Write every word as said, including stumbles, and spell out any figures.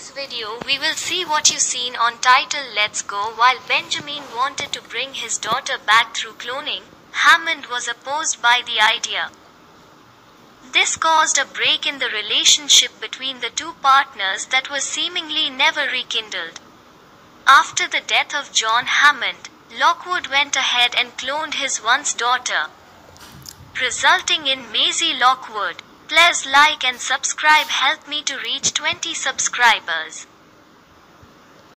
this video, we will see what you seen on title Let's Go. While Benjamin wanted to bring his daughter back through cloning, Hammond was opposed by the idea. This caused a break in the relationship between the two partners that was seemingly never rekindled. After the death of John Hammond, Lockwood went ahead and cloned his once daughter, resulting in Maisie Lockwood. Please like and subscribe, help me to reach twenty subscribers.